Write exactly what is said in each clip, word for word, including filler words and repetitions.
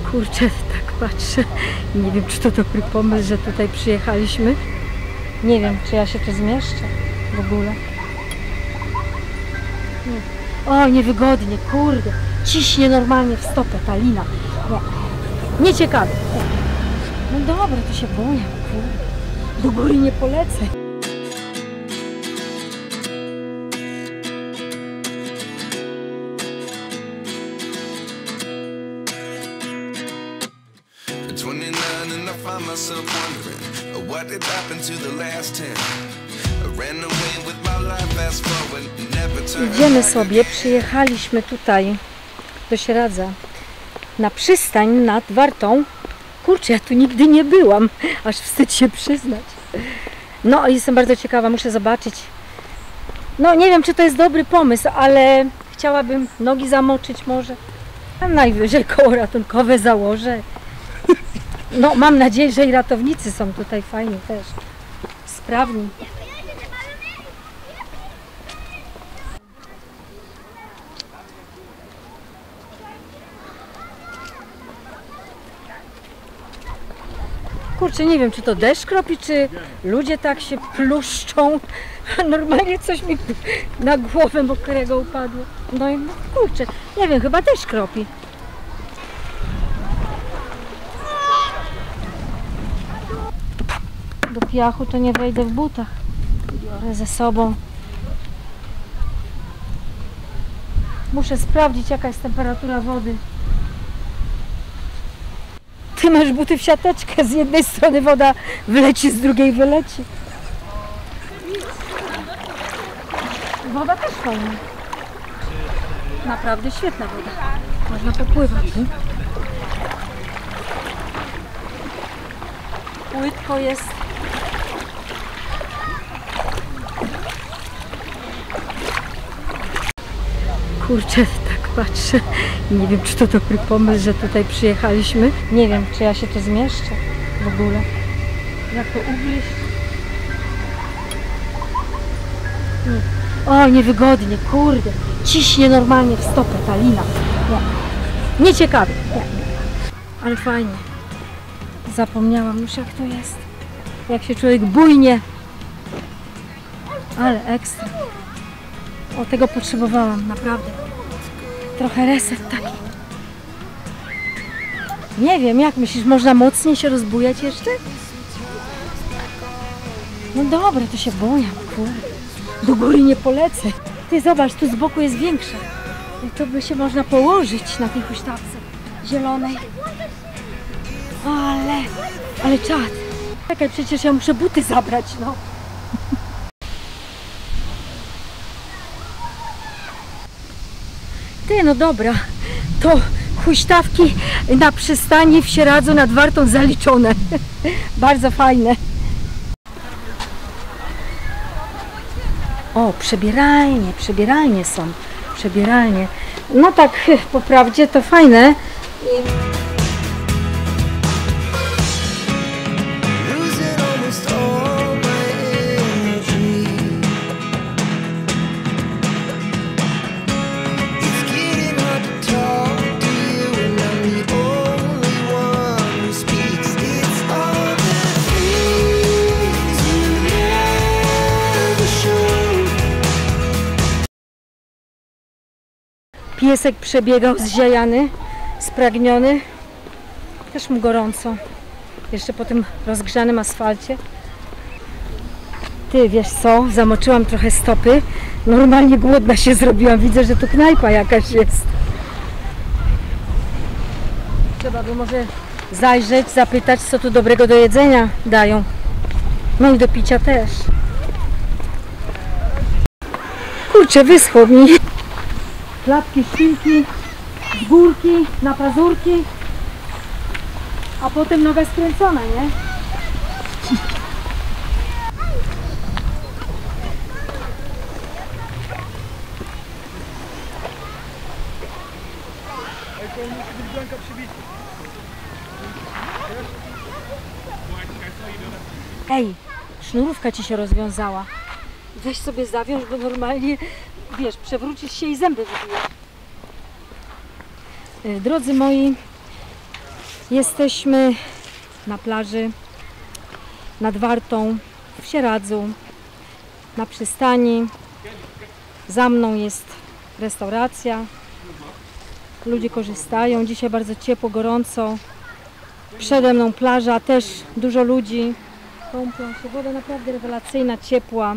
Kurczę, tak patrzę. Nie wiem, czy to dobry pomysł, że tutaj przyjechaliśmy. Nie wiem, czy ja się tu zmieszczę w ogóle. Nie. O, niewygodnie, kurde. Ciśnie normalnie w stopę ta lina. Nie. Nieciekawe. No dobra, to się boję, kurde. Do góry nie polecę. Idziemy sobie, przyjechaliśmy tutaj do Sieradza na przystań nad Wartą. Kurczę, ja tu nigdy nie byłam, aż wstyd się przyznać. No jestem bardzo ciekawa, muszę zobaczyć. No nie wiem, czy to jest dobry pomysł, ale chciałabym nogi zamoczyć może. A najwyżej koło ratunkowe założę. No mam nadzieję, że i ratownicy są tutaj fajni też, sprawni. Kurczę, nie wiem, czy to deszcz kropi, czy ludzie tak się pluszczą. Normalnie coś mi na głowę mokrego upadło. No i kurczę, nie wiem, chyba deszcz kropi. Do piachu to nie wejdę w butach. Biorę ze sobą. Muszę sprawdzić, jaka jest temperatura wody. Ty masz buty w siateczkę, z jednej strony woda wleci, z drugiej wyleci. Woda też fajna. Naprawdę świetna woda. Można popływać. Nie? Płytko jest. Kurczę, tak patrzę. Nie wiem, czy to dobry pomysł, że tutaj przyjechaliśmy. Nie wiem, czy ja się tu zmieszczę w ogóle. Jak to ugryźć? Nie. O, niewygodnie, kurde. Ciśnie normalnie w stopę ta lina. Nie. Nieciekawe. Nie. Ale fajnie. Zapomniałam już, jak to jest. Jak się człowiek bujnie. Ale ekstra. O, tego potrzebowałam, naprawdę. Trochę reset taki. Nie wiem, jak myślisz, można mocniej się rozbujać jeszcze? No dobra, to się boję, kurde. Do góry nie polecę. Ty zobacz, tu z boku jest większa. I to by się można położyć na tej huśtawce zielonej. Ale, ale czad. Czekaj, przecież ja muszę buty zabrać, no. Ty, no dobra, to huśtawki na przystani w Sieradzu nad Wartą zaliczone. Bardzo fajne. O, przebieralnie, przebieralnie są. Przebieralnie. No tak, po prawdzie to fajne. I... Piesek przebiegał zziajany, spragniony. Też mu gorąco. Jeszcze po tym rozgrzanym asfalcie. Ty, wiesz co? Zamoczyłam trochę stopy. Normalnie głodna się zrobiłam. Widzę, że tu knajpa jakaś jest. Trzeba by może zajrzeć, zapytać, co tu dobrego do jedzenia dają. No i do picia też. Kurczę, wyschło mi. Klapki, szpilki, z górki, na pazurki, a potem noga skręcona, nie? Ej, sznurówka ci się rozwiązała. Weź sobie zawiąż, bo normalnie, wiesz, przewrócisz się i zęby wybijesz. Drodzy moi, Jesteśmy na plaży nad Wartą, w Sieradzu, na przystani. Za mną jest restauracja. Ludzie korzystają. Dzisiaj bardzo ciepło, gorąco. Przede mną plaża, też dużo ludzi. Kąpią się. Woda naprawdę rewelacyjna, ciepła.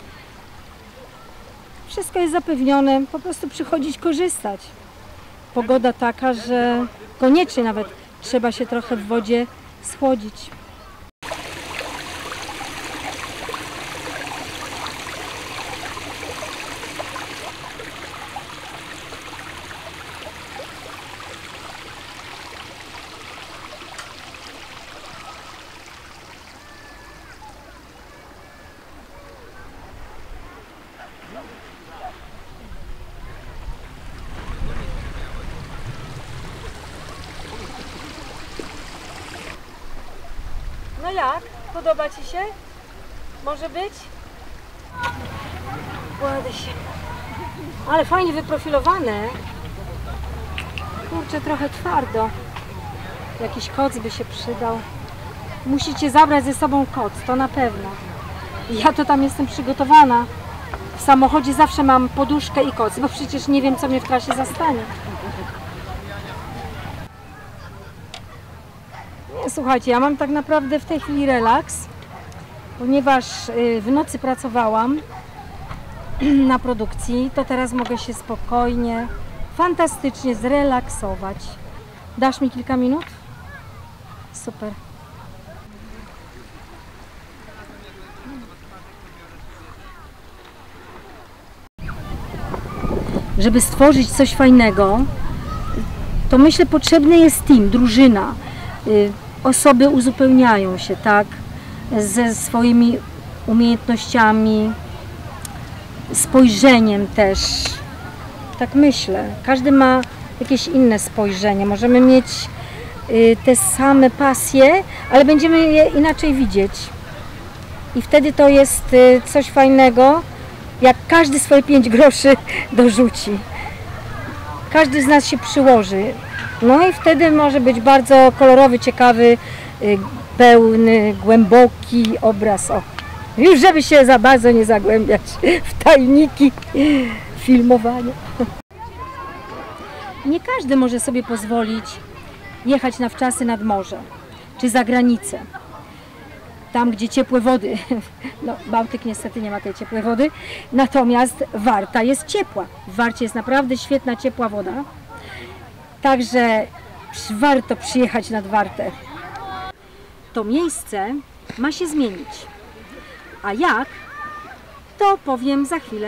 Wszystko jest zapewnione. Po prostu przychodzić, korzystać. Pogoda taka, że koniecznie nawet trzeba się trochę w wodzie schłodzić. No jak? Podoba Ci się? Może być? Kładę się. Ale fajnie wyprofilowane. Kurczę, trochę twardo. Jakiś koc by się przydał. Musicie zabrać ze sobą koc, to na pewno. Ja to tam jestem przygotowana. W samochodzie zawsze mam poduszkę i koc, bo przecież nie wiem, co mnie w trasie zastanie. Słuchajcie, ja mam tak naprawdę w tej chwili relaks, ponieważ w nocy pracowałam na produkcji, to teraz mogę się spokojnie, fantastycznie zrelaksować. Dasz mi kilka minut? Super. Żeby stworzyć coś fajnego, to myślę, potrzebny jest team, drużyna. Osoby uzupełniają się, tak, ze swoimi umiejętnościami, spojrzeniem też. Tak myślę. Każdy ma jakieś inne spojrzenie. Możemy mieć te same pasje, ale będziemy je inaczej widzieć. I wtedy to jest coś fajnego, jak każdy swoje pięć groszy dorzuci. Każdy z nas się przyłoży. No i wtedy może być bardzo kolorowy, ciekawy, pełny, głęboki obraz. O, już żeby się za bardzo nie zagłębiać w tajniki filmowania. Nie każdy może sobie pozwolić jechać na wczasy nad morze, czy za granicę. Tam, gdzie ciepłe wody, no Bałtyk niestety nie ma tej ciepłej wody, natomiast Warta jest ciepła. W Warcie jest naprawdę świetna, ciepła woda. Także warto przyjechać nad Wartę. To miejsce ma się zmienić. A jak? To powiem za chwilę.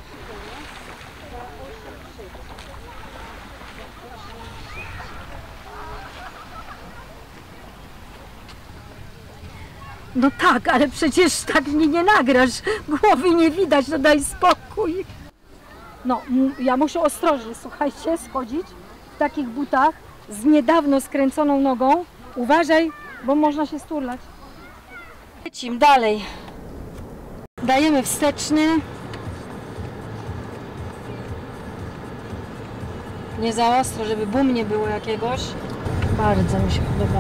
No tak, ale przecież tak mnie nie nagrasz. Głowy nie widać, no daj spokój. No, ja muszę ostrożnie, słuchajcie, schodzić w takich butach z niedawno skręconą nogą. Uważaj, bo można się sturlać. Lecimy dalej. Dajemy wsteczny. Nie za ostro, żeby bum nie było jakiegoś. Bardzo mi się podobało.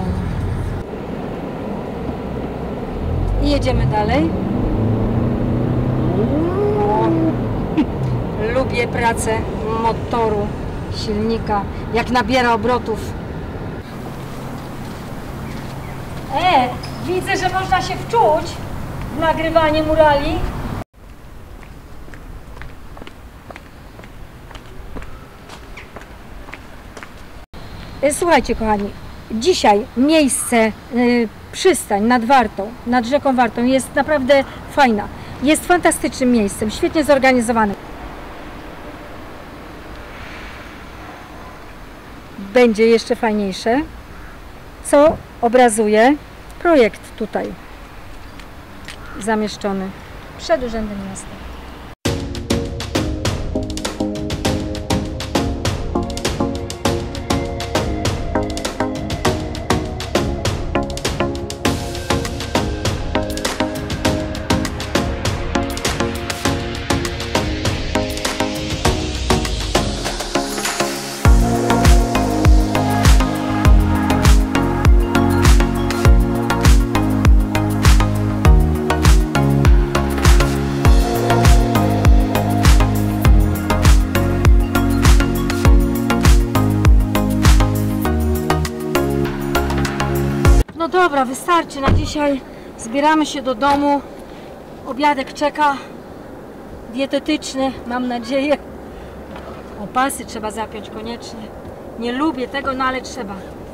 I jedziemy dalej. Lubię pracę motoru, silnika, jak nabiera obrotów. E, widzę, że można się wczuć w nagrywanie murali. Słuchajcie, kochani, dzisiaj miejsce, yy, przystań nad Wartą, nad rzeką Wartą jest naprawdę fajna. Jest fantastycznym miejscem, świetnie zorganizowanym. Będzie jeszcze fajniejsze, co obrazuje projekt tutaj zamieszczony przed Urzędem Miasta. Dobra, wystarczy na dzisiaj. Zbieramy się do domu. Obiadek czeka. Dietetyczny, mam nadzieję. Opasy trzeba zapiąć koniecznie. Nie lubię tego, no ale trzeba.